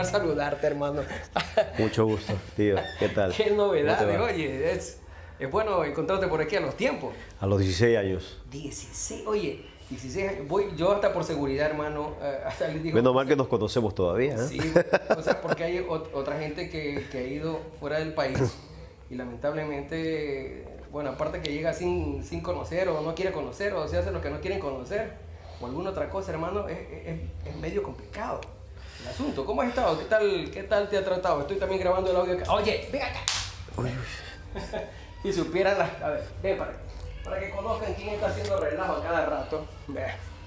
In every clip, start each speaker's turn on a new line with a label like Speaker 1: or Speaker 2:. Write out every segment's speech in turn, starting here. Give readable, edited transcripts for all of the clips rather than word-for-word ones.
Speaker 1: saludarte, hermano.
Speaker 2: Mucho gusto, tío. ¿Qué tal?
Speaker 1: Qué
Speaker 2: ¿Cómo
Speaker 1: novedad,
Speaker 2: te va?
Speaker 1: oye, es bueno encontrarte por aquí a los tiempos.
Speaker 2: A los 16 años.
Speaker 1: 16, oye, 16 años. Voy yo hasta por seguridad, hermano. Hasta les digo,
Speaker 2: Menos mal que nos conocemos todavía, ¿eh?
Speaker 1: sí, o sea, porque hay otra gente que ha ido fuera del país y lamentablemente, bueno, aparte que llega sin conocer o no quiere conocer o se hace lo que no quieren conocer o alguna otra cosa, hermano, es medio complicado el asunto. ¿Cómo has estado? ¿Qué tal te ha tratado? Estoy también grabando el audio acá. Oye, ven acá.
Speaker 2: Uy,
Speaker 1: Si supieran las... A ver, ven para que conozcan quién está haciendo relajo a cada rato. Ve.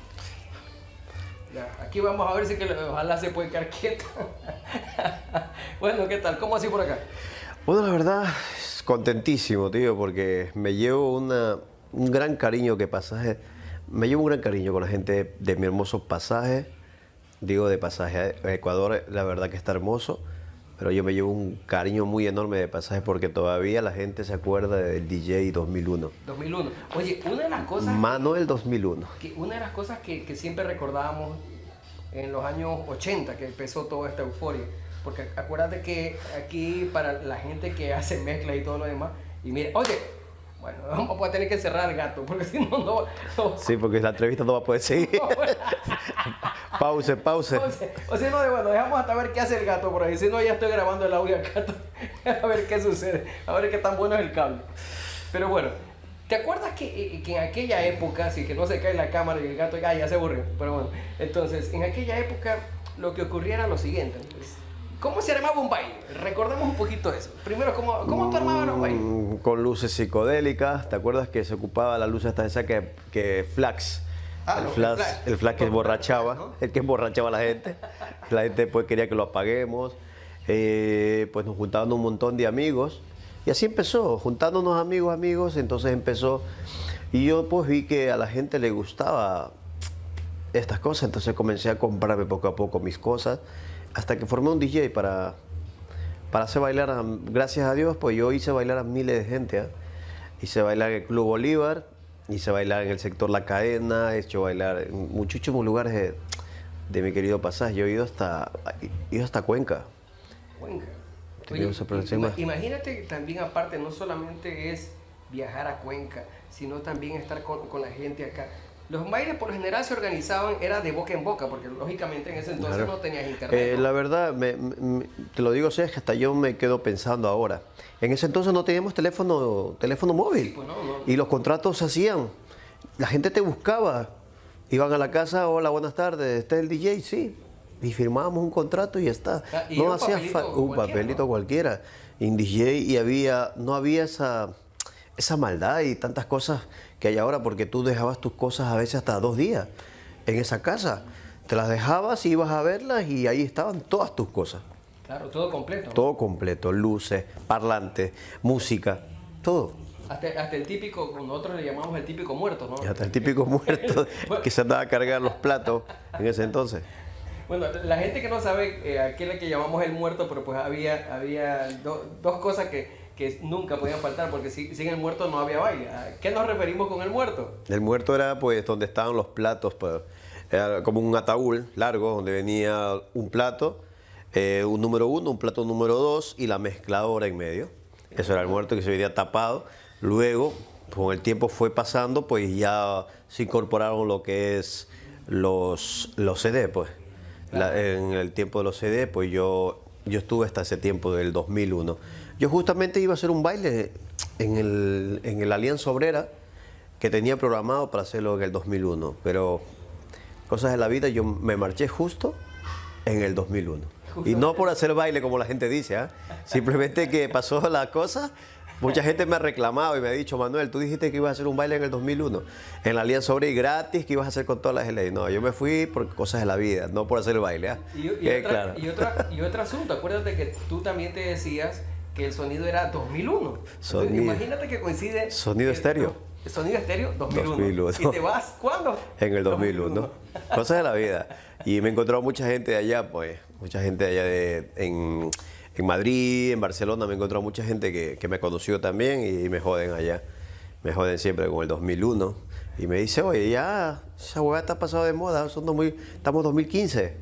Speaker 1: Ya, aquí vamos a ver si que ojalá se puede quedar quieto. Bueno, ¿qué tal? ¿Cómo así por acá?
Speaker 2: Bueno, la verdad, es contentísimo, tío, porque me llevo un gran cariño que Pasaje. Me llevo un gran cariño con la gente de mi hermoso Pasaje. Digo de Pasaje a Ecuador, la verdad que está hermoso. Pero yo me llevo un cariño muy enorme de Pasaje porque todavía la gente se acuerda del DJ 2001.
Speaker 1: 2001. Oye, una de las cosas...
Speaker 2: Manuel 2001.
Speaker 1: Una de las cosas que siempre recordábamos en los años 80, que empezó toda esta euforia. Porque acuérdate que aquí para la gente que hace mezcla y todo lo demás, y mira, oye, bueno, vamos a tener que cerrar al gato, porque si no, no...
Speaker 2: Sí, porque la entrevista no va a poder seguir. Pause.
Speaker 1: O sea, no, bueno, dejamos hasta ver qué hace el gato por ahí. Si no, ya estoy grabando el audio acá. A ver qué sucede. A ver qué tan bueno es el cable. Pero bueno, ¿te acuerdas que en aquella época, si que no se cae la cámara y el gato ya se aburrió? Pero bueno, entonces, en aquella época lo que ocurría era lo siguiente. Pues, ¿cómo se armaba un baile? Recordemos un poquito eso. Primero, ¿cómo tú armabas los bailes?
Speaker 2: Con luces psicodélicas. ¿Te acuerdas que se ocupaba la luz hasta esa que flax? El flash que emborrachaba, ¿no? El que emborrachaba a la gente. La gente pues quería que lo apaguemos. Pues nos juntábamos un montón de amigos. Y así empezó, juntándonos amigos. Entonces empezó. Y yo pues vi que a la gente le gustaba estas cosas. Entonces comencé a comprarme poco a poco mis cosas. Hasta que formé un DJ para hacer bailar. Gracias a Dios, pues yo hice bailar a miles de gente. ¿Eh? Hice bailar en el Club Bolívar. Hice bailar en el sector La Cadena, he hecho bailar en muchísimos lugares de mi querido Pasaje. Yo he ido hasta Cuenca.
Speaker 1: Cuenca.
Speaker 2: Oye,
Speaker 1: imagínate también aparte, no solamente es viajar a Cuenca, sino también estar con la gente acá. Los bailes por lo general se organizaban, era de boca en boca, porque lógicamente en ese entonces no tenías internet. ¿No?
Speaker 2: La verdad, te lo digo, es que hasta yo me quedo pensando ahora. En ese entonces no teníamos teléfono móvil.
Speaker 1: Sí, pues no.
Speaker 2: Y los contratos se hacían. La gente te buscaba. Iban a la casa, hola, buenas tardes, ¿está el DJ? Sí. Y firmábamos un contrato y ya está.
Speaker 1: ¿Y
Speaker 2: no
Speaker 1: un
Speaker 2: hacía un papelito cualquiera. En DJ y no había esa maldad y tantas cosas que hay ahora, porque tú dejabas tus cosas a veces hasta 2 días en esa casa. Te las dejabas y ibas a verlas y ahí estaban todas tus cosas.
Speaker 1: Claro, todo completo.
Speaker 2: Todo completo, luces, parlantes, música, todo.
Speaker 1: Hasta el típico, nosotros le llamamos el típico muerto, ¿no?
Speaker 2: Y hasta el típico muerto que se andaba a cargar los platos en ese entonces.
Speaker 1: Bueno, la gente que no sabe, aquel que llamamos el muerto, pero pues había dos cosas que nunca podían faltar, porque sin el muerto no había baile. ¿A qué nos referimos con el muerto?
Speaker 2: El muerto era pues donde estaban los platos, pues, era como un ataúd largo donde venía un plato, un número 1, un plato número 2 y la mezcladora en medio. Eso era el muerto que se veía tapado. Luego, con el tiempo fue pasando, pues ya se incorporaron lo que es los CD, pues. En el tiempo de los CD, pues yo estuve hasta ese tiempo del 2001. Yo justamente iba a hacer un baile en el Alianza Obrera que tenía programado para hacerlo en el 2001, pero cosas de la vida, yo me marché justo en el 2001. Y no por hacer baile como la gente dice, ¿eh? Simplemente que pasó la cosa. Mucha gente me ha reclamado y me ha dicho, Manuel, tú dijiste que ibas a hacer un baile en el 2001, en la Alianza Obrera y gratis, que ibas a hacer con todas las leyes. No, yo me fui por cosas de la vida, no por hacer el baile. ¿Eh?
Speaker 1: Y otro asunto, acuérdate que tú también te decías que el sonido era 2001.
Speaker 2: Sonido.
Speaker 1: Imagínate que coincide...
Speaker 2: Sonido estéreo.
Speaker 1: Sonido estéreo 2001. ¿Y te vas cuándo?
Speaker 2: En el 2001. Cosas de la vida. Y me he encontrado mucha gente de allá, pues, mucha gente de allá en Madrid, en Barcelona, me he encontrado mucha gente que me conoció también y me joden allá. Me joden siempre con el 2001. Y me dice, oye, ya esa hueá está pasada de moda, estamos en 2015.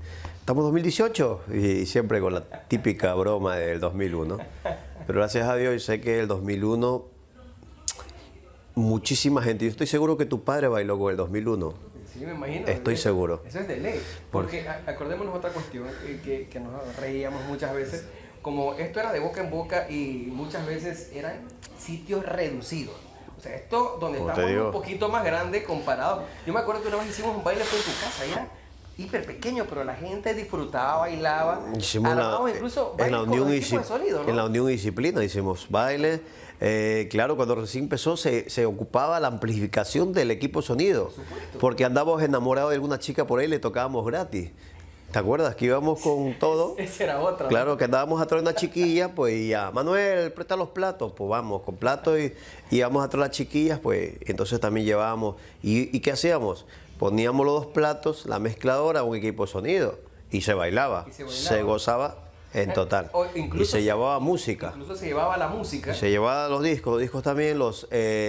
Speaker 2: estamos en 2018 y siempre con la típica broma del 2001. Pero gracias a Dios, yo sé que el 2001, muchísima gente, yo estoy seguro que tu padre bailó con el 2001.
Speaker 1: Sí, me imagino.
Speaker 2: Estoy seguro.
Speaker 1: Eso es de ley. Porque acordémonos otra cuestión que nos reíamos muchas veces. Como esto era de boca en boca y muchas veces eran sitios reducidos. O sea, esto donde
Speaker 2: Como
Speaker 1: estamos
Speaker 2: te digo,
Speaker 1: un poquito más grande comparado. Yo me acuerdo que una vez hicimos un baile fue en tu casa y era hiper pequeño, pero la gente disfrutaba, bailaba.
Speaker 2: Hicimos
Speaker 1: Incluso
Speaker 2: en la
Speaker 1: bailes
Speaker 2: Unión
Speaker 1: con equipo de sonido, ¿no?
Speaker 2: En la Unión y Disciplina hicimos baile. Claro, cuando recién empezó se ocupaba la amplificación del equipo de sonido. Porque andábamos enamorados de alguna chica por ahí y le tocábamos gratis. ¿Te acuerdas? Que íbamos con todo.
Speaker 1: Esa era otra.
Speaker 2: Claro, que andábamos atrás de una chiquilla, pues y ya, Manuel, presta los platos, pues vamos, con platos y íbamos atrás de las chiquillas, pues entonces también llevábamos. ¿Y qué hacíamos? Poníamos los dos platos, la mezcladora, un equipo de sonido y se bailaba. Se gozaba en total. Y se llevaba música.
Speaker 1: Incluso se llevaba la música.
Speaker 2: Y se llevaba los discos también, los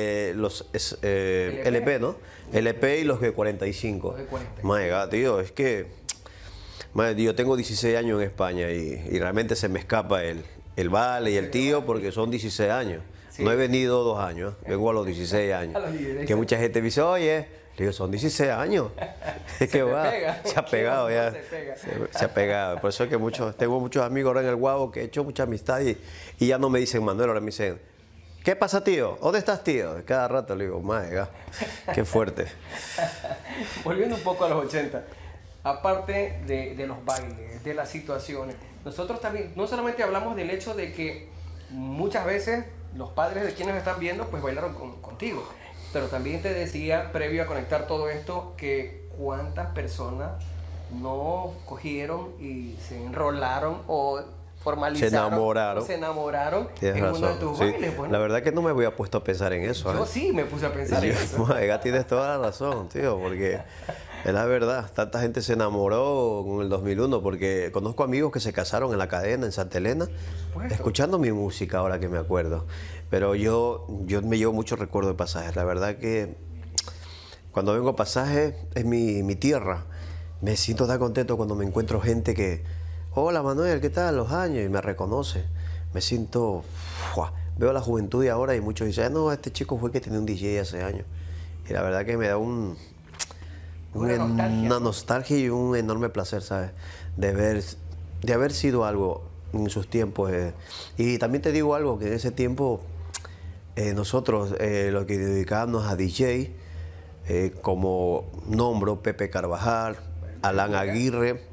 Speaker 2: LP, ¿no? LP y los G45.
Speaker 1: Los G45.
Speaker 2: My God, tío, es que... Yo tengo 16 años en España y realmente se me escapa el vale y el tío porque son 16 años. Sí. No he venido 2 años, vengo a los 16 años. Que mucha gente me dice, oye, le digo, son 16 años. Es que va, se ha pegado ya. Se ha pegado. Por eso es que tengo muchos amigos ahora en el Guavo que he hecho mucha amistad y ya no me dicen Manuel, ahora me dicen, ¿qué pasa, tío? ¿Dónde estás, tío? Cada rato le digo, madre, qué fuerte.
Speaker 1: Volviendo un poco a los 80. Aparte de los bailes, de las situaciones, nosotros también no solamente hablamos del hecho de que muchas veces los padres de quienes están viendo pues bailaron contigo, pero también te decía previo a conectar todo esto que cuántas personas no cogieron y se enrolaron o formalizaron, se enamoraron en uno de tus bailes. Bueno,
Speaker 2: la verdad que no me había puesto a pensar en eso.
Speaker 1: Yo sí me puse a pensar en eso.
Speaker 2: Tienes toda la razón, tío, porque es la verdad, tanta gente se enamoró con el 2001, porque conozco amigos que se casaron en la cadena, en Santa Elena, escuchando mi música ahora que me acuerdo. Pero yo me llevo muchos recuerdos de Pasajes. La verdad que cuando vengo a Pasajes es mi tierra. Me siento tan contento cuando me encuentro gente que, hola Manuel, ¿qué tal? Los años, y me reconoce. Me siento, veo la juventud de ahora y muchos dicen, no, este chico fue el que tenía un DJ hace años. Y la verdad que me da una nostalgia y un enorme placer, ¿sabes? De haber sido algo en sus tiempos. Y también te digo algo, que en ese tiempo nosotros, lo que dedicábamos a DJ, como nombro Pepe Carvajal, Alan Aguirre,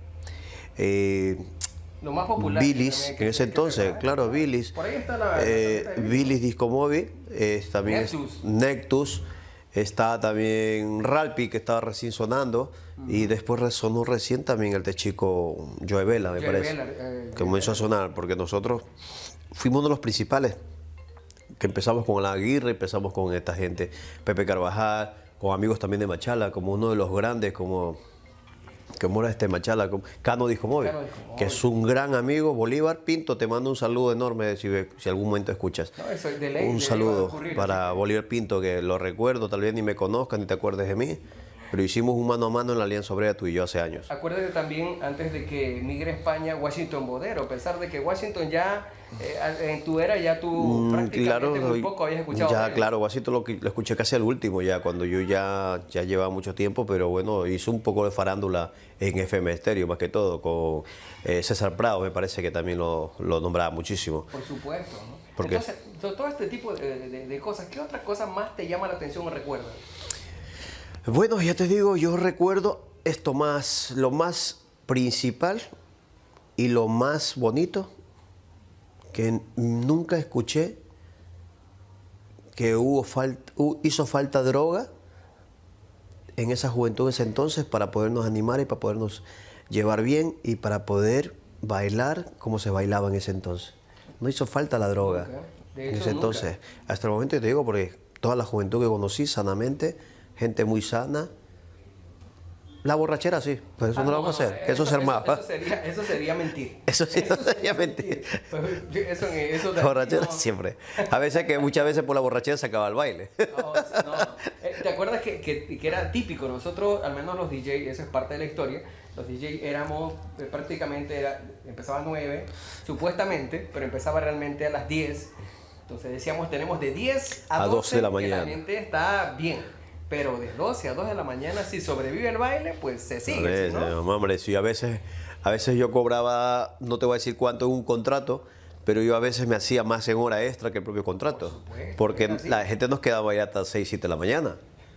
Speaker 1: lo más popular,
Speaker 2: Billis, en ese entonces, claro, Billis.
Speaker 1: Por ahí está
Speaker 2: Billis Disco Móvil, también Nectus. Está también Ralpi, que estaba recién sonando, y después sonó recién también el de chico Joe Vela, me parece, que comenzó a sonar, porque nosotros fuimos uno de los principales, que empezamos con la Aguirre, empezamos con esta gente, Pepe Carvajal, con amigos también de Machala, como uno de los grandes, como era Machala, Cano Disco Móvil, que es un gran amigo. Bolívar Pinto, te mando un saludo enorme si algún momento escuchas.
Speaker 1: No, eso de ley,
Speaker 2: un saludo para Bolívar Pinto, que lo recuerdo, tal vez ni me conozcas ni te acuerdes de mí, pero hicimos un mano a mano en la Alianza Obrera tú y yo hace años.
Speaker 1: Acuérdate también, antes de que migre a España, Washington Bodero, a pesar de que Washington ya, en tu era ya tú prácticamente muy poco habías escuchado.
Speaker 2: Ya, claro, Washington lo escuché casi al último, ya cuando yo ya llevaba mucho tiempo, pero bueno, hizo un poco de farándula en FM Estéreo, más que todo, con César Prado, me parece que también lo nombraba muchísimo.
Speaker 1: Por supuesto, ¿no? Entonces, todo este tipo de cosas, ¿qué otras cosas más te llama la atención o recuerdas?
Speaker 2: Bueno, ya te digo, yo recuerdo lo más principal y lo más bonito, que nunca escuché que hizo falta droga en esa juventud, en ese entonces, para podernos animar y para podernos llevar bien y para poder bailar como se bailaba en ese entonces. No hizo falta la droga en ese entonces. Hasta el momento te digo, porque toda la juventud que conocí sanamente, gente muy sana, La borrachera sí, pues eso no lo vamos a hacer, eso se armaba.
Speaker 1: Eso sería mentir.
Speaker 2: Eso sí, eso sería mentir.
Speaker 1: Pues, eso
Speaker 2: La borrachera
Speaker 1: no.
Speaker 2: siempre. Muchas veces por la borrachera se acaba el baile.
Speaker 1: No, no. ¿Te acuerdas que era típico? Nosotros, al menos los DJ, eso es parte de la historia, los DJ éramos prácticamente, empezaba a 9, supuestamente, pero empezaba realmente a las 10. Entonces decíamos, tenemos de 10 a 12
Speaker 2: de la
Speaker 1: que
Speaker 2: mañana.
Speaker 1: la gente está bien. Pero de 12 a 2 de la mañana, si sobrevive el baile, pues se sigue. ¿Sí, no?
Speaker 2: Hombre, sí, a veces yo cobraba, no te voy a decir cuánto en un contrato, pero yo a veces me hacía más en hora extra que el propio contrato.
Speaker 1: Por supuesto,
Speaker 2: porque
Speaker 1: así.
Speaker 2: la gente nos quedaba ya hasta 6, 7 de la mañana.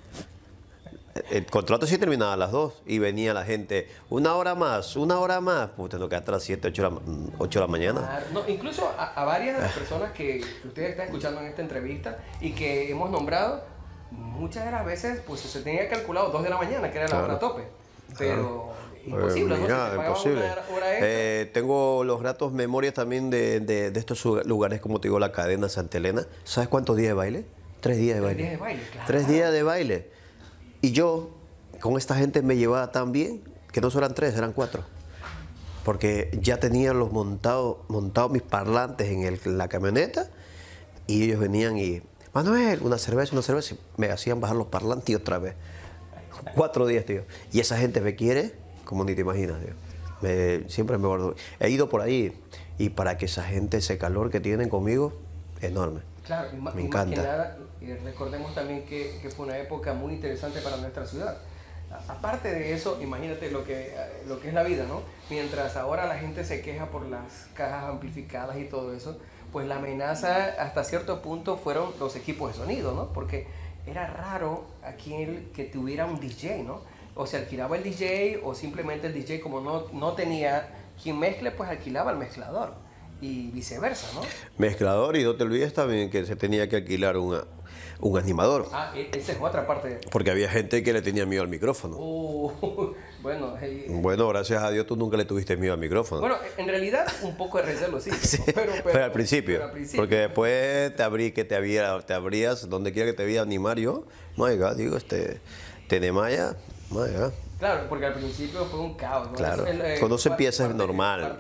Speaker 2: El contrato sí terminaba a las 2 y venía la gente, una hora más, pues te nos queda hasta las 7, 8 de la mañana.
Speaker 1: Claro. No, incluso a varias de las personas que ustedes están escuchando en esta entrevista y que hemos nombrado, muchas de las veces pues se tenía calculado 2 de la mañana, que era la hora tope. Pero imposible, ¿no?
Speaker 2: Mira,
Speaker 1: Si te pagaban
Speaker 2: imposible.
Speaker 1: una hora extra.
Speaker 2: Tengo los gratos memorias también de estos lugares, como te digo, la cadena Santa Elena. ¿Sabes cuántos días de baile? 3 días de
Speaker 1: 3
Speaker 2: baile.
Speaker 1: días de baile, claro.
Speaker 2: 3 días de baile. Y yo, con esta gente me llevaba tan bien, que no eran 3, eran 4. Porque ya tenía los montados mis parlantes en la camioneta y ellos venían y, Manuel, una cerveza, y me hacían bajar los parlantes y otra vez. 4 días, tío. Y esa gente me quiere como ni te imaginas, tío. Siempre me guardo. He ido por ahí y para que esa gente, ese calor que tienen conmigo, enorme.
Speaker 1: Claro,
Speaker 2: me encanta.
Speaker 1: Que nada, recordemos también que fue una época muy interesante para nuestra ciudad. Aparte de eso, imagínate lo que es la vida, ¿no? Mientras ahora la gente se queja por las cajas amplificadas y todo eso, pues la amenaza hasta cierto punto fueron los equipos de sonido, ¿no? Porque era raro aquí que tuviera un DJ, ¿no? O se alquilaba el DJ o simplemente el DJ como no tenía quien mezcle, pues alquilaba el mezclador y viceversa, ¿no?
Speaker 2: Mezclador, y no te olvides también que se tenía que alquilar un animador.
Speaker 1: Ah, esa es otra parte.
Speaker 2: Porque había gente que le tenía miedo al micrófono.
Speaker 1: Bueno,
Speaker 2: bueno, gracias a Dios tú nunca le tuviste miedo al micrófono.
Speaker 1: Bueno, en realidad un poco de recelo sí,
Speaker 2: sí, pero al principio. Porque después te abrías, donde quiera que te veía animar yo, my God, digo, Tenemaya, my God.
Speaker 1: Claro, porque al principio fue un caos, ¿no?
Speaker 2: Claro, cuando se empieza es normal.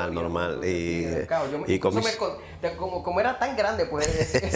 Speaker 1: Como era tan grande, pues,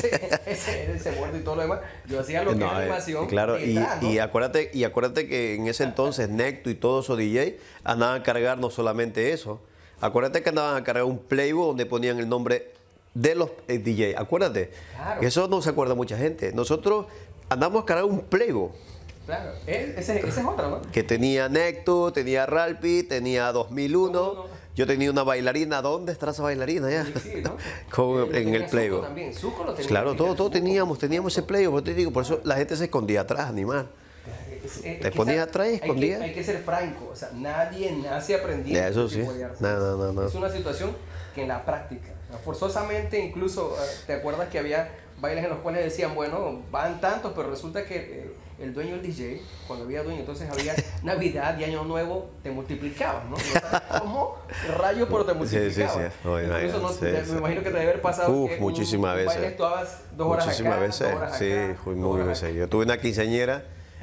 Speaker 1: ese muerto y todo lo demás, yo hacía lo que era animación.
Speaker 2: Claro,
Speaker 1: detrás, ¿no?
Speaker 2: y acuérdate que en ese entonces Necto y todos esos DJ andaban a cargar no solamente eso. Acuérdate que andaban a cargar un playbook donde ponían el nombre de los DJ. Acuérdate. Claro. Eso no se acuerda mucha gente. Nosotros andamos a cargar un playbook.
Speaker 1: Claro, ese es otro, ¿no?
Speaker 2: Que tenía Necto, tenía Ralpi, tenía 2001. Yo tenía una bailarina. ¿Dónde está esa bailarina ya?
Speaker 1: Sí, ¿no?
Speaker 2: En el playbook.
Speaker 1: También. Suco lo tenía.
Speaker 2: Claro, todos teníamos ese playbook. Te digo, por eso la gente se escondía atrás, animar. Te ponías atrás y escondías.
Speaker 1: Hay que ser franco, o sea, nadie nace aprendiendo.
Speaker 2: Eso sí. No.
Speaker 1: Es una situación que en la práctica, forzosamente, incluso, ¿te acuerdas que había bailes en los cuales decían, bueno, van tantos, pero resulta que el dueño del DJ, cuando había dueño, entonces había Navidad y Año Nuevo, te multiplicaban, ¿no? No sabes cómo rayo, pero te multiplicaban.
Speaker 2: Sí.
Speaker 1: Me imagino que te debe haber pasado que
Speaker 2: muchísimas veces.
Speaker 1: Baile, tú dabas 2 horas
Speaker 2: muchísimas
Speaker 1: acá,
Speaker 2: veces,
Speaker 1: 2 horas
Speaker 2: sí,
Speaker 1: acá,
Speaker 2: fui muy veces. Yo tuve una quinceañera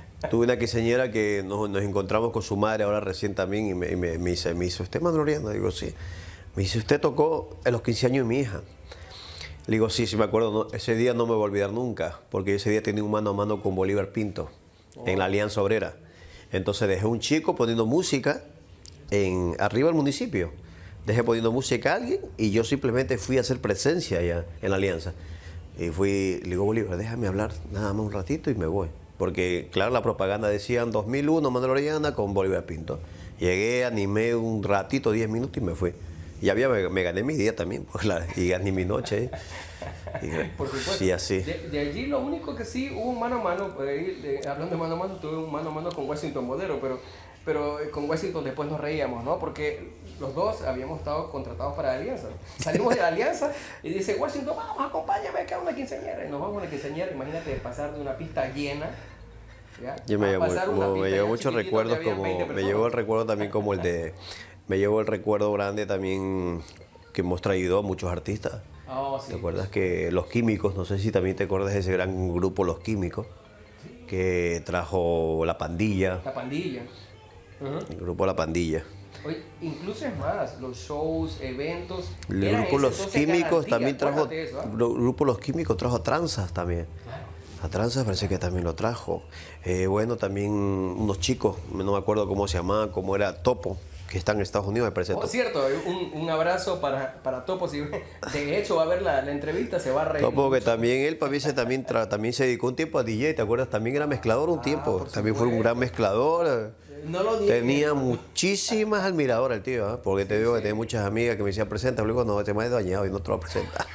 Speaker 2: que nos encontramos con su madre ahora recién también y me dice, ¿usted Manolariana? Digo, sí. Me dice, ¿usted tocó en los 15 años de mi hija? Le digo, sí, me acuerdo. No, ese día no me voy a olvidar nunca, porque ese día tenía un mano a mano con Bolívar Pinto, en la Alianza Obrera. Entonces dejé un chico poniendo música arriba del municipio. Dejé poniendo música a alguien y yo simplemente fui a hacer presencia allá en la Alianza. Y le digo, Bolívar, déjame hablar nada más un ratito y me voy. Porque, claro, la propaganda decían 2001, Manuel Orellana con Bolívar Pinto. Llegué, animé un ratito, 10 minutos y me fui. Y me gané mi día también, pues, claro, y gané mi noche.
Speaker 1: Por supuesto.
Speaker 2: Sí, así.
Speaker 1: De allí lo único que sí hubo un mano a mano, hablando de mano a mano, tuve un mano a mano con Washington Modelo, pero con Washington después nos reíamos, ¿no? Porque los dos habíamos estado contratados para la Alianza. Salimos de la Alianza y dice, Washington, vamos, acompáñame acá a una quinceañera. Y nos vamos a una quinceañera, imagínate pasar de una pista llena.
Speaker 2: Yo me llevo muchos recuerdos, me llevo el recuerdo también como el de... Me llevo el recuerdo grande también que hemos traído a muchos artistas.
Speaker 1: Oh, sí.
Speaker 2: ¿Te acuerdas que Los Químicos, no sé si también te acuerdas de ese gran grupo Los Químicos, que trajo La Pandilla?
Speaker 1: La Pandilla.
Speaker 2: el grupo La Pandilla.
Speaker 1: Oye, incluso es más, los shows, eventos.
Speaker 2: El
Speaker 1: eran
Speaker 2: grupo
Speaker 1: ese
Speaker 2: Los
Speaker 1: entonces
Speaker 2: Químicos
Speaker 1: garantía,
Speaker 2: también trajo,
Speaker 1: acuérdate de eso, ¿ah?
Speaker 2: el grupo Los Químicos trajo a Tranzas también.
Speaker 1: Claro.
Speaker 2: A Tranzas parece que también lo trajo. Bueno, también unos chicos, no me acuerdo cómo se llamaban, cómo era Topo, que están en Estados Unidos, me parece.
Speaker 1: Oh, cierto, un abrazo para Topo. Si de hecho va a ver la entrevista, se va a reír.
Speaker 2: Topo, que
Speaker 1: mucho.
Speaker 2: también él también se dedicó un tiempo a DJ, ¿te acuerdas? También era mezclador un tiempo.
Speaker 1: por
Speaker 2: También fue un
Speaker 1: supuesto.
Speaker 2: gran mezclador.
Speaker 1: No lo niegues.
Speaker 2: Tenía muchísimas admiradoras el tío, ¿eh? Porque te digo que tenía muchas amigas que me decían, presenta. Luego, no, este más es dañado y no te lo presenta.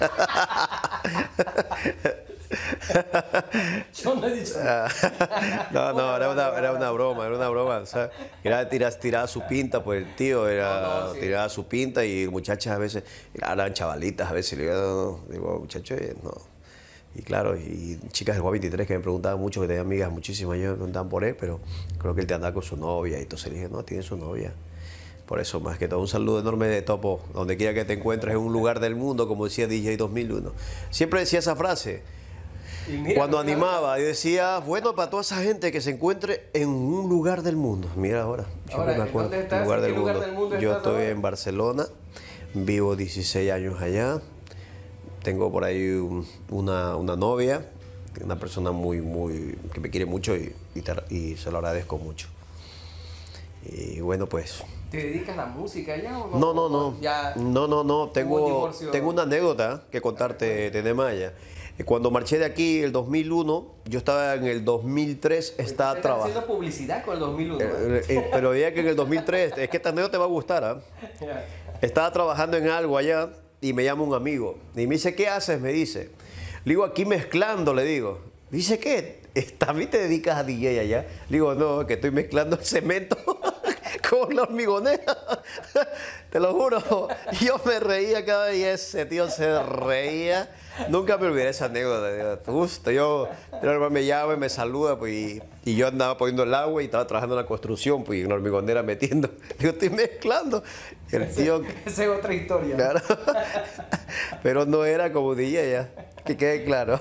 Speaker 1: Yo no he dicho nada.
Speaker 2: No, era una broma, o sea, era tirar su pinta, pues el tío
Speaker 1: No, sí.
Speaker 2: tiraba su pinta y muchachas a veces, eran chavalitas a veces, le digo, muchachos, no. Y claro, y chicas del Juan 23 que me preguntaban mucho, que tenía amigas muchísimas, yo me preguntaban por él, pero creo que él te andaba con su novia, y entonces le dije, no, tiene su novia. Por eso, más que todo, un saludo enorme de Topo, donde quiera que te encuentres en un lugar del mundo, como decía DJ 2001. Siempre decía esa frase.
Speaker 1: Y mira,
Speaker 2: Cuando
Speaker 1: mira,
Speaker 2: animaba y decía, bueno, para toda esa gente que se encuentre en un lugar del mundo. Mira ahora, siempre
Speaker 1: Ahora,
Speaker 2: me acuerdo.
Speaker 1: ¿dónde estás?
Speaker 2: Un lugar
Speaker 1: ¿En qué
Speaker 2: del
Speaker 1: lugar
Speaker 2: mundo.
Speaker 1: del mundo
Speaker 2: Yo
Speaker 1: estás
Speaker 2: estoy
Speaker 1: ahora?
Speaker 2: en Barcelona, vivo 16 años allá, tengo por ahí una novia, una persona que me quiere mucho y se lo agradezco mucho. Y bueno, pues...
Speaker 1: ¿Te dedicas a la música ya o
Speaker 2: No,
Speaker 1: no?
Speaker 2: no.
Speaker 1: Ya
Speaker 2: No.
Speaker 1: un
Speaker 2: Tengo
Speaker 1: divorcio.
Speaker 2: una anécdota que contarte de Nemaya. Cuando marché de aquí el 2001, yo estaba en el 2003, estaba
Speaker 1: Estás
Speaker 2: trabajando.
Speaker 1: haciendo publicidad con el 2001.
Speaker 2: Pero ya que en el 2003, es que esta anécdota te va a gustar, ¿ah?
Speaker 1: Ya.
Speaker 2: Estaba trabajando en algo allá y me llama un amigo. Y me dice, ¿qué haces? Me dice. Le digo, aquí mezclando, le digo. Dice, ¿qué? ¿También te dedicas a DJ allá? Le digo, no, que estoy mezclando cemento con la hormigonera. Te lo juro. Yo me reía cada día, ese tío se reía. Nunca me olvidé esa anécdota. Justo, yo me llama y me saluda, pues, y yo andaba poniendo el agua y estaba trabajando en la construcción, pues, y en la hormigonera metiendo. Digo, estoy mezclando. Y el tío...
Speaker 1: Esa es otra historia.
Speaker 2: Claro. Pero no era como DJ ya, que quede claro.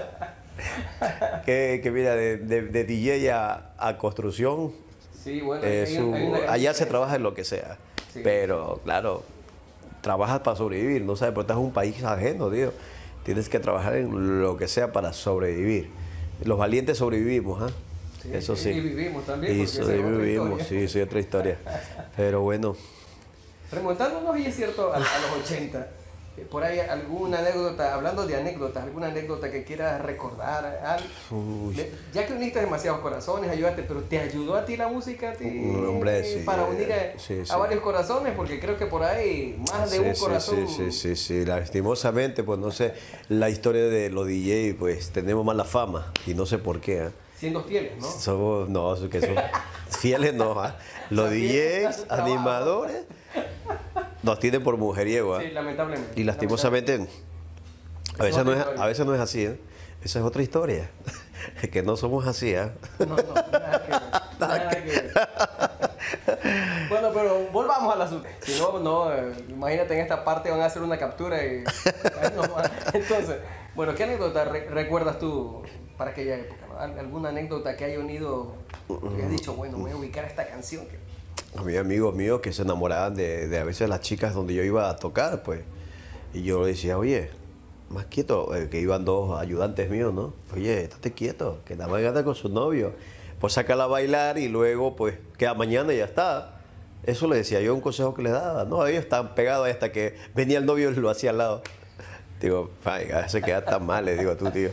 Speaker 2: que mira, de DJ a construcción,
Speaker 1: Sí, bueno,
Speaker 2: allá se trabaja en lo que sea.
Speaker 1: Sí.
Speaker 2: Pero claro, trabajas para sobrevivir, no sabes, porque estás en un país ajeno, tío. Tienes que trabajar en lo que sea para sobrevivir. Los valientes sobrevivimos, ¿ah?
Speaker 1: Sí,
Speaker 2: Eso sí.
Speaker 1: y vivimos también,
Speaker 2: Y
Speaker 1: porque esa es otra
Speaker 2: sobrevivimos,
Speaker 1: historia.
Speaker 2: sí, otra historia. Pero bueno.
Speaker 1: Remontándonos, y es cierto, a los 80, por ahí alguna anécdota, hablando de anécdotas, alguna anécdota que quieras recordar, ya que uniste demasiados corazones, ayudaste, pero ¿te ayudó a ti la música
Speaker 2: Hombre, sí,
Speaker 1: para unir
Speaker 2: sí.
Speaker 1: a varios corazones? Porque creo que por ahí más de un corazón...
Speaker 2: Sí. Lastimosamente, pues no sé, la historia de los DJ, pues tenemos mala fama y no sé por qué, ¿eh?
Speaker 1: Siendo fieles, ¿no?
Speaker 2: Somos, no, que son fieles, no, ¿eh? Los
Speaker 1: O sea, fieles a
Speaker 2: DJs,
Speaker 1: su trabajo.
Speaker 2: animadores, nos tienen por mujeriego, ¿eh?
Speaker 1: Sí, lamentablemente.
Speaker 2: Y lastimosamente, a veces no es así, ¿eh? Esa es otra historia. Es que no somos así, ¿eh?
Speaker 1: No, nada que ver. Nada que ver. Bueno, pero volvamos al asunto. Si no, imagínate, en esta parte van a hacer una captura y... Entonces, bueno, ¿qué anécdota recuerdas tú para aquella época, ¿no? ¿Alguna anécdota que haya unido, que has dicho, bueno, voy a ubicar esta canción?
Speaker 2: Había amigos míos que se enamoraban de a veces las chicas donde yo iba a tocar, pues. Y yo le decía, oye, más quieto, que iban dos ayudantes míos, ¿no? Oye, estate quieto, que nada más anda con su novio. Pues sácala a bailar y luego, pues, queda mañana y ya está. Eso le decía yo, un consejo que les daba. No, ellos estaban pegados ahí hasta que venía el novio y lo hacía al lado. Digo, a se queda tan mal, le digo a tú, tío.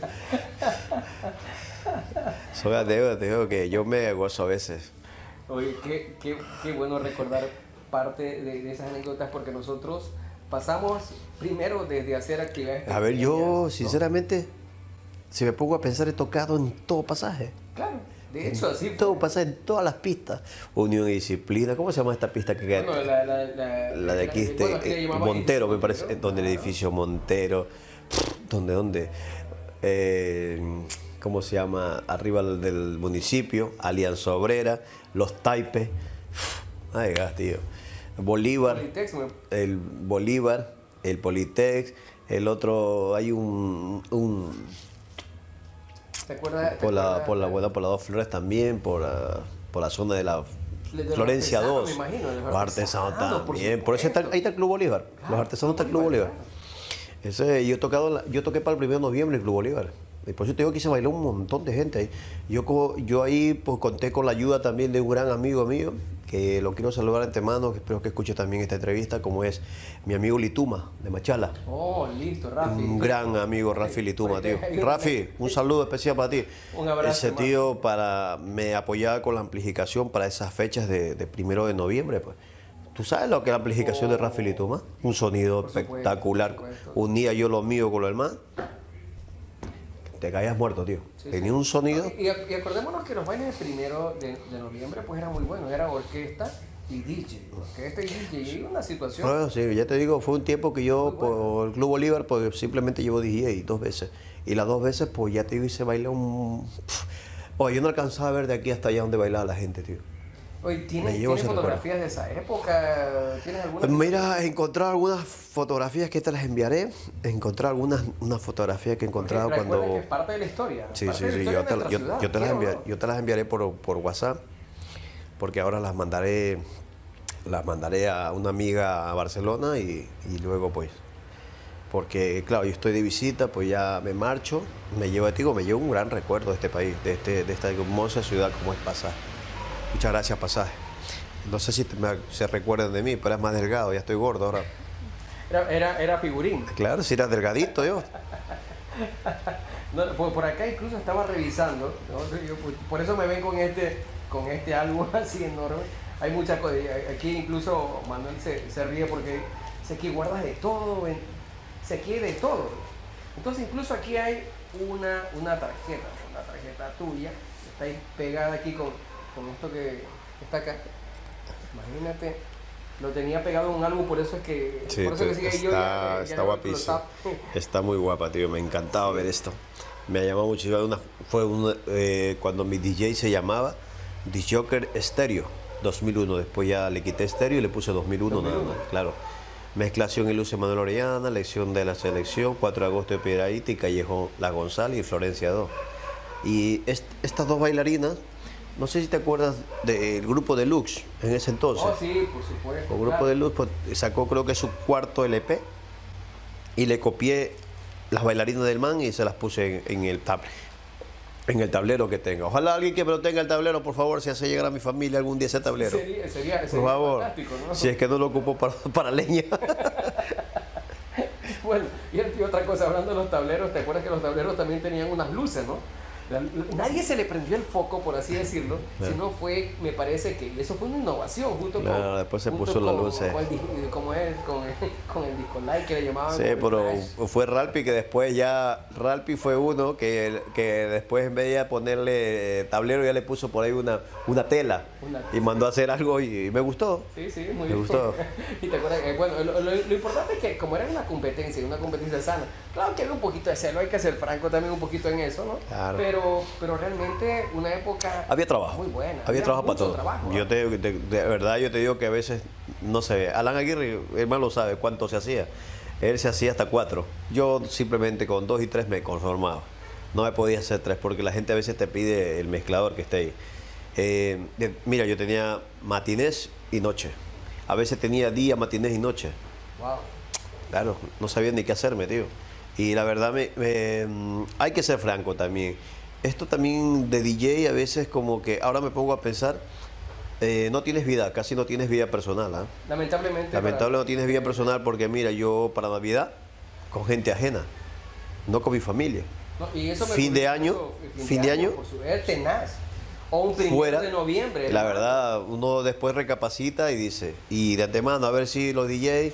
Speaker 2: Son anécdotas, digo, que yo me gozo a veces.
Speaker 1: Oye, qué bueno recordar parte de esas anécdotas, porque nosotros pasamos primero desde hacer actividades
Speaker 2: A ver, yo,
Speaker 1: pequeñas, ¿no?
Speaker 2: sinceramente, si me pongo a pensar, he tocado en todo pasaje.
Speaker 1: Claro, de hecho así fue.
Speaker 2: Todo pasa en todas las pistas. Unión y Disciplina. ¿Cómo se llama esta pista que queda?
Speaker 1: Bueno,
Speaker 2: La de aquí,
Speaker 1: bueno, aquí le llamaban
Speaker 2: Montero, me
Speaker 1: edificio
Speaker 2: parece.
Speaker 1: Montero.
Speaker 2: Donde el edificio Montero. ¿Dónde? ¿Cómo se llama? Arriba del municipio. Alianza Obrera. Los Taipes. Ay, gas, tío. Bolívar.
Speaker 1: Politex,
Speaker 2: El Bolívar. El Politex. El otro, hay un
Speaker 1: ¿te acuerdas?
Speaker 2: por la Dos Flores también, por la zona de la
Speaker 1: De
Speaker 2: Florencia
Speaker 1: los
Speaker 2: 2.
Speaker 1: artesanos, me imagino, de
Speaker 2: Los artesanos también. Por eso
Speaker 1: supuesto.
Speaker 2: ahí está el Club Bolívar.
Speaker 1: Claro,
Speaker 2: Los artesanos está el Club
Speaker 1: Bolívar,
Speaker 2: Bolívar. Ese, yo toqué para el 1 de noviembre el Club Bolívar. Y por eso te digo que se bailó un montón de gente ahí. Yo ahí pues conté con la ayuda también de un gran amigo mío, que lo quiero saludar de antemano, que espero que escuche también esta entrevista, como es mi amigo Lituma, de Machala.
Speaker 1: Oh, listo, Rafi.
Speaker 2: Un gran amigo, Rafi Lituma, tío. Rafi, un saludo especial para ti.
Speaker 1: Un abrazo,
Speaker 2: Ese tío me apoyaba con la amplificación para esas fechas de 1 de noviembre, pues. ¿Tú sabes lo que es la amplificación de Rafi Lituma? Un sonido
Speaker 1: supuesto,
Speaker 2: espectacular.
Speaker 1: por supuesto.
Speaker 2: Unía yo lo mío con lo demás. Te caías muerto, tío.
Speaker 1: Sí,
Speaker 2: Tenía
Speaker 1: sí.
Speaker 2: un sonido.
Speaker 1: Y acordémonos que los bailes del 1 de noviembre pues eran muy buenos, era orquesta y DJ. Orquesta y DJ, y una situación.
Speaker 2: Bueno, sí, ya te digo, fue un tiempo que yo por el Club Bolívar pues simplemente llevo DJ 2 veces. Y las 2 veces pues ya te digo, hice bailar un... Oye, yo no alcanzaba a ver de aquí hasta allá donde bailaba la gente, tío.
Speaker 1: Oye,
Speaker 2: Me
Speaker 1: ¿tienes
Speaker 2: llevo ese
Speaker 1: fotografías de esa época? ¿Tienes alguna?
Speaker 2: Mira, he encontrado algunas fotografías que te las enviaré. He encontrado unas fotografías que he encontrado
Speaker 1: Porque recuerda
Speaker 2: cuando...
Speaker 1: que es parte de la historia.
Speaker 2: Sí,
Speaker 1: parte
Speaker 2: sí,
Speaker 1: de la
Speaker 2: sí,
Speaker 1: historia de nuestra ciudad, ¿quiero o no?
Speaker 2: yo te las enviaré por WhatsApp, porque ahora las mandaré a una amiga a Barcelona y luego pues, porque claro, yo estoy de visita, pues ya me marcho, me llevo un gran recuerdo de este país, de esta hermosa ciudad como es Pasaje. Muchas gracias, Pasaje. No sé si se recuerdan de mí, pero es más delgado, ya estoy gordo ahora.
Speaker 1: Era figurín.
Speaker 2: Claro, si era delgadito yo.
Speaker 1: No, por acá incluso estaba revisando, ¿no? Por eso me ven con este álbum así enorme. Hay muchas cosas. Aquí incluso Manuel se ríe porque sé que guardas de todo, sé que de todo. Entonces incluso aquí hay una tarjeta tuya, está ahí pegada aquí con esto que está acá. Imagínate, lo tenía pegado en un álbum, por eso es que,
Speaker 2: Sí,
Speaker 1: por eso que sigue yo ya
Speaker 2: está guapísimo. Está muy guapa, tío. Me encantaba ver esto. Me ha llamado mucho. Cuando mi DJ se llamaba Disjoker Stereo 2001. Después ya le quité Stereo y le puse 2001 nada más. Claro. Mezclación y Luce Manuel Orellana, lección de la selección, 4 de agosto de Piedrahíta y Callejón La González y Florencia 2. Y estas 2 bailarinas, no sé si te acuerdas del grupo Deluxe en ese entonces.
Speaker 1: Oh, sí, por supuesto.
Speaker 2: El grupo Deluxe pues, sacó creo que su 4º LP y le copié las bailarinas del man y se las puse en el tablero que tenga. Ojalá alguien que me lo tenga el tablero, por favor, si hace llegar a mi familia algún día ese tablero.
Speaker 1: Sería
Speaker 2: por favor,
Speaker 1: fantástico, ¿no?
Speaker 2: si es que no lo ocupo para leña.
Speaker 1: Bueno, y otra cosa, hablando de los tableros, ¿te acuerdas que los tableros también tenían unas luces, no? Nadie se le prendió el foco, por así decirlo, sino fue, me parece que eso fue una innovación junto con...
Speaker 2: después se puso la luz.
Speaker 1: Como es, con el disco light que le llamaban.
Speaker 2: Sí, pero fue Ralphie que después Ralphie fue uno que después en vez de ponerle tablero ya le puso por ahí una tela y mandó a hacer algo y me gustó.
Speaker 1: Sí, muy bien.
Speaker 2: Me gustó.
Speaker 1: Y te acuerdas que, bueno, lo importante es que como era una competencia sana, claro que había un poquito de celo, hay que ser franco también un poquito en eso, ¿no?
Speaker 2: Claro.
Speaker 1: Pero realmente una época
Speaker 2: había trabajo,
Speaker 1: muy buena.
Speaker 2: había trabajo para todo.
Speaker 1: Trabajo,
Speaker 2: yo de verdad yo te digo que a veces, no sé, Alan Aguirre, el man lo sabe cuánto se hacía. Él se hacía hasta 4. Yo simplemente con 2 y 3 me conformaba. No me podía hacer 3 porque la gente a veces te pide el mezclador que esté ahí. Mira, yo tenía matinés y noche. A veces tenía día, matinés y noche.
Speaker 1: Wow.
Speaker 2: Claro, no sabía ni qué hacerme, tío. Y la verdad, hay que ser franco también. Esto también de DJ a veces como que ahora me pongo a pensar, no tienes vida, casi no tienes vida personal. ¿Eh?
Speaker 1: Lamentablemente
Speaker 2: no tienes vida personal porque mira, yo para Navidad con gente ajena, no con mi familia.
Speaker 1: No, y eso
Speaker 2: fin de año,
Speaker 1: es tenaz. O un 1 de noviembre.
Speaker 2: La verdad, uno después recapacita y dice, y de antemano a ver si los DJs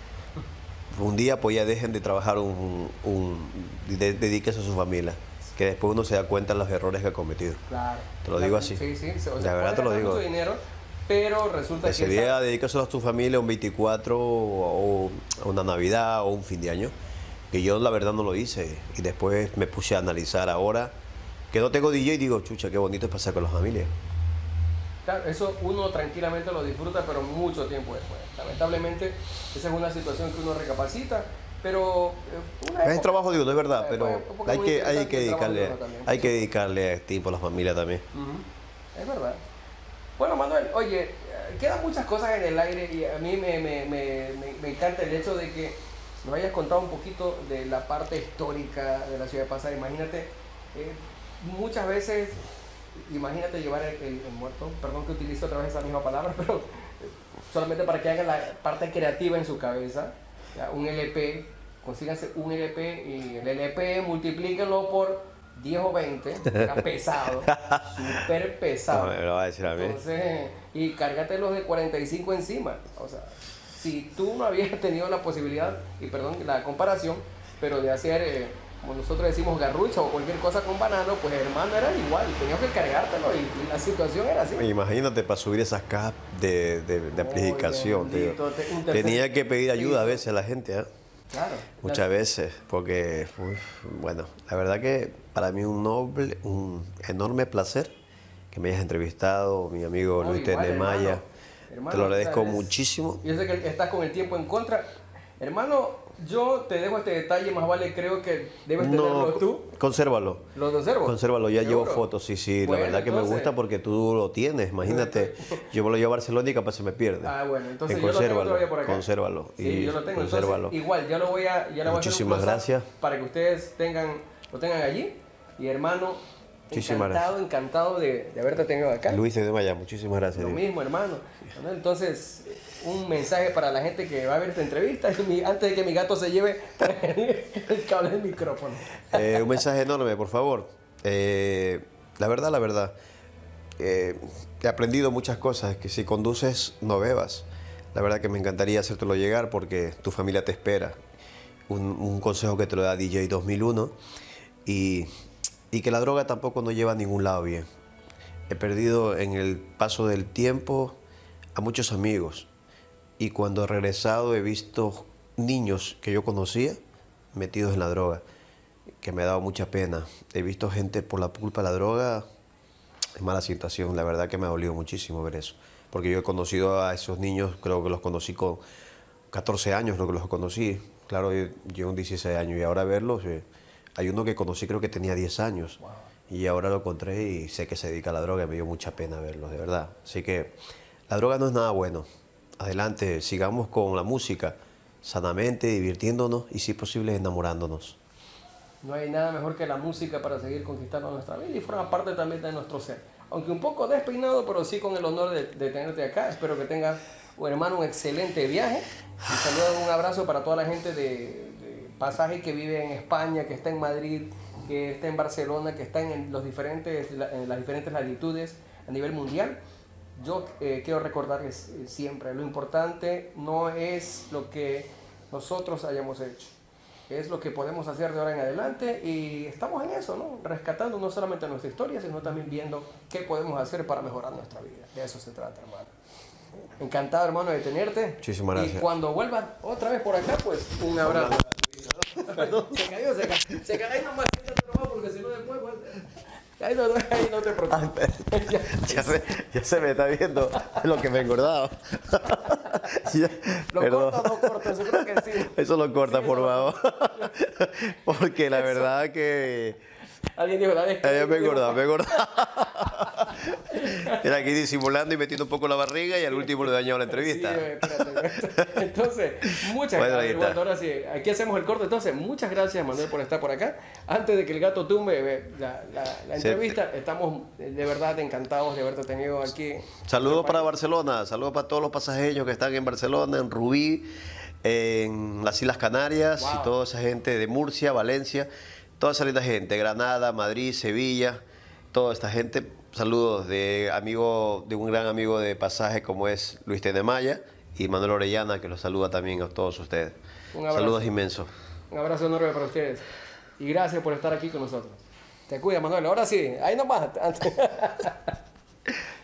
Speaker 2: un día pues ya dejen de trabajar dedíquese a su familia, que después uno se da cuenta de los errores que ha cometido.
Speaker 1: Claro.
Speaker 2: Te lo digo así.
Speaker 1: Sí. O sea,
Speaker 2: la verdad te lo digo.
Speaker 1: Mucho dinero, pero resulta
Speaker 2: ese día dedícaselo a tu familia un 24 o una Navidad o un fin de año, que yo la verdad no lo hice. Y después me puse a analizar ahora que no tengo DJ y digo, chucha, qué bonito es pasar con la familia.
Speaker 1: Claro, eso uno tranquilamente lo disfruta, pero mucho tiempo después. Lamentablemente, esa es una situación que uno recapacita, pero...
Speaker 2: es trabajo de uno, es verdad, pero hay que
Speaker 1: dedicarle
Speaker 2: dedicarle tiempo a la familia también.
Speaker 1: Es verdad. Bueno, Manuel, oye, quedan muchas cosas en el aire y a mí me encanta el hecho de que nos hayas contado un poquito de la parte histórica de la ciudad de Pasaje. Imagínate, muchas veces, imagínate llevar el muerto, perdón que utilice otra vez esa misma palabra, pero solamente para que hagan la parte creativa en su cabeza, ¿ya? Un LP, consíganse un LP y el LP multiplíquenlo por 10 o 20, era pesado, súper pesado.
Speaker 2: No, me lo va a decir a mí.
Speaker 1: Entonces, y cárgate los de 45 encima. O sea, si tú no habías tenido la posibilidad, y perdón la comparación, pero de hacer, como nosotros decimos, garrucha o cualquier cosa con banano, pues hermano era igual, tenías que cargártelo y la situación era así.
Speaker 2: Imagínate para subir esas cajas de amplificación.
Speaker 1: Bendito,
Speaker 2: Tenía que pedir ayuda a veces a la gente, ¿eh?
Speaker 1: Claro.
Speaker 2: Muchas veces, porque, bueno, la verdad que para mí un enorme placer que me hayas entrevistado, mi amigo Luis Tenemaya. Te lo agradezco muchísimo.
Speaker 1: Yo sé que estás con el tiempo en contra. Hermano, yo te dejo este detalle, más vale creo que debes tenerlo tú.
Speaker 2: Consérvalo.
Speaker 1: ¿Lo conservo?
Speaker 2: Consérvalo, ya
Speaker 1: ¿Seguro?
Speaker 2: llevo fotos, sí,
Speaker 1: Bueno,
Speaker 2: la verdad que
Speaker 1: entonces,
Speaker 2: me gusta porque tú lo tienes, imagínate, yo me lo llevo a Barcelona y capaz se me pierde.
Speaker 1: Ah, bueno, entonces yo lo tengo todavía por acá.
Speaker 2: Consérvalo.
Speaker 1: Sí, yo lo tengo,
Speaker 2: consérvalo.
Speaker 1: entonces igual, ya lo voy a hacer
Speaker 2: Muchísimas gracias.
Speaker 1: para que ustedes lo tengan allí. Y hermano, encantado de haberte tenido acá.
Speaker 2: Luis de Maya, muchísimas gracias.
Speaker 1: Lo mismo, hermano. Entonces, un mensaje para la gente que va a ver esta entrevista antes de que mi gato se lleve el cable del micrófono.
Speaker 2: Un mensaje enorme, por favor. La verdad, he aprendido muchas cosas, que si conduces no bebas. La verdad que me encantaría hacértelo llegar porque tu familia te espera. Un consejo que te lo da DJ 2001 y que la droga tampoco nos lleva a ningún lado bien. He perdido en el paso del tiempo a muchos amigos y cuando he regresado he visto niños que yo conocía metidos en la droga, que me ha dado mucha pena. He visto gente por la culpa de la droga en mala situación. La verdad que me ha dolido muchísimo ver eso, porque yo he conocido a esos niños, creo que los conocí con 14 años, creo que los conocí. Claro, yo con 16 años y ahora verlos, hay uno que conocí creo que tenía 10 años. Wow. Y ahora lo encontré y sé que se dedica a la droga y me dio mucha pena verlos, de verdad. Así que la droga no es nada bueno. Adelante, sigamos con la música, sanamente, divirtiéndonos y si es posible enamorándonos.
Speaker 1: No hay nada mejor que la música para seguir conquistando nuestra vida y forma parte también de nuestro ser. Aunque un poco despeinado, pero sí con el honor de tenerte acá. Espero que tengas, hermano, un excelente viaje. Un saludo, un abrazo para toda la gente de Pasaje que vive en España, que está en Madrid, que está en Barcelona, que está en las diferentes latitudes a nivel mundial. Yo quiero recordarles siempre, lo importante no es lo que nosotros hayamos hecho, es lo que podemos hacer de ahora en adelante y estamos en eso, ¿no? Rescatando no solamente nuestra historia, sino también viendo qué podemos hacer para mejorar nuestra vida. De eso se trata, hermano. Encantado, hermano, de tenerte.
Speaker 2: Muchísimas gracias.
Speaker 1: Y cuando vuelvas otra vez por acá, pues un abrazo. Se cayó nomás, siéntate nomás porque si no después, pues, ahí no te preocupes.
Speaker 2: Ya se me está viendo lo que me he engordado.
Speaker 1: ¿Lo corta o no corta? Yo creo que sí.
Speaker 2: Eso lo corta,
Speaker 1: sí,
Speaker 2: por favor. Porque la verdad que...
Speaker 1: Alguien dijo,
Speaker 2: me he engordado. Era aquí disimulando y metiendo un poco la barriga y al último le he dañado la entrevista.
Speaker 1: Sí, espérate. Entonces, muchas gracias. Bueno, ahora sí, aquí hacemos el corte. Entonces, muchas gracias, Manuel, por estar por acá. Antes de que el gato tumbe la entrevista, estamos de verdad encantados de haberte tenido aquí.
Speaker 2: Saludos para Barcelona, saludos para todos los pasajeros que están en Barcelona, en Rubí, en las Islas Canarias, wow, y toda esa gente de Murcia, Valencia. Toda esa linda gente, Granada, Madrid, Sevilla, toda esta gente. Saludos de un gran amigo de Pasaje como es Luis Tenemaya y Manuel Orellana, que los saluda también a todos ustedes. Saludos inmensos.
Speaker 1: Un abrazo enorme para ustedes. Y gracias por estar aquí con nosotros. Te cuida, Manuel. Ahora sí, ahí nomás.